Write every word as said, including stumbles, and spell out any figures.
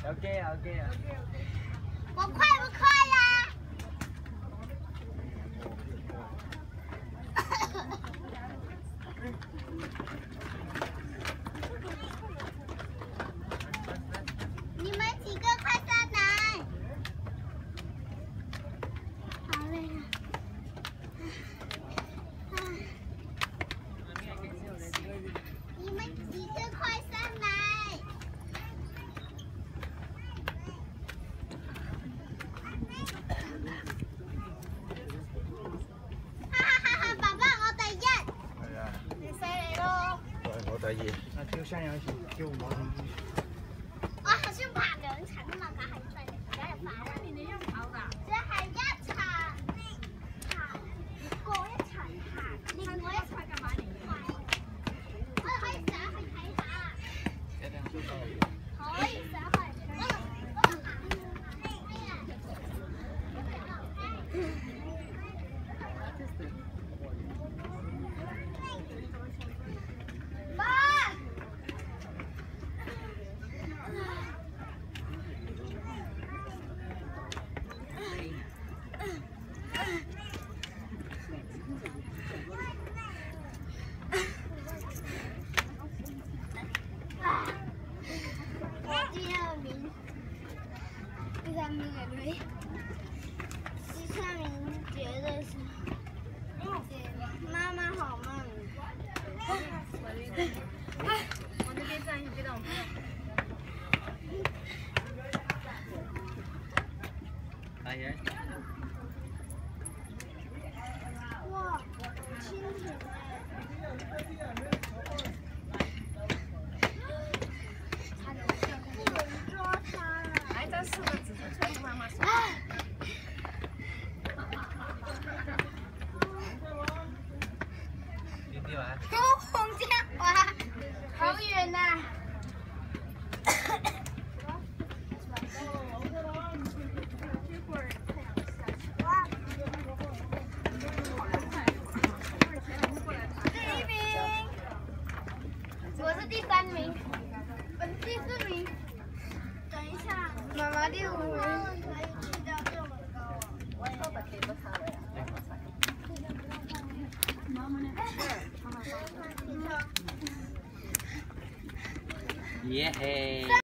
OK 啊 OK 啊。 我快不快呀？你们几个快上来！好累啊！你们几个快上来！哈哈哈哈！爸爸，我第一。 係啊。 你犀利咯！ 我第二。啊，跳山有時跳舞咁。 我好像爬兩層啊嘛，梗係快，梗係快啦。你要跑㗎？即係一層行過一層行，另外一層幹嘛？你我哋可以上去睇下。可以上去。我我我行。爸。第二名，第三名也可以。第三名觉得是，妈妈好慢。 往这边站，你别动。 係嘅。 哇，蜻蜓哎，这四个字是从妈妈说。 邊啲話？ 有红箭哇，好远呐！第一名，我是第三名，我是第四名。等一下，妈妈第五名。可以去到这么高啊！我也把这个擦了呀。 耶嘿！